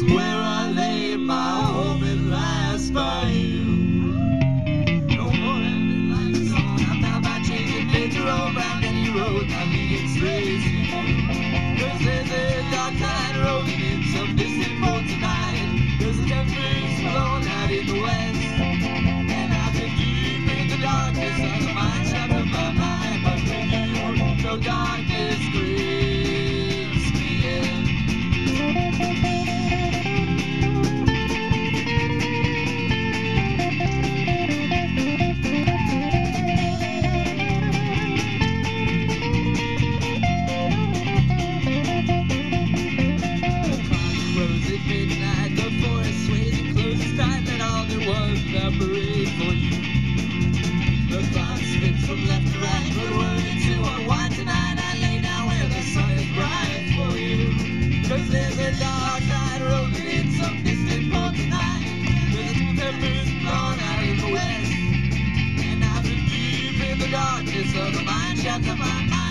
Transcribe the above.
where I lay my home at last by you. No more ending like a song. I'm now by changing later on round any road. I'm leading straight to you. 'Cause there's a dark tide rolling in some distant port tonight. There's a tempest blowing out in the west, and I've been deep in the darkness of the mind shut of my mind. But with you, no darkness grips me in. Midnight, the forest sways and closes tight, and all there was evaporate for you. The clock spins from left to right, but were it to unwind tonight, I lay down where the sun is bright for you. 'Cause there's a dark night rolling in some distant port tonight. There's a tempest blowing out in the west, and I've been deep in the darkness of the mine shaft of my mind.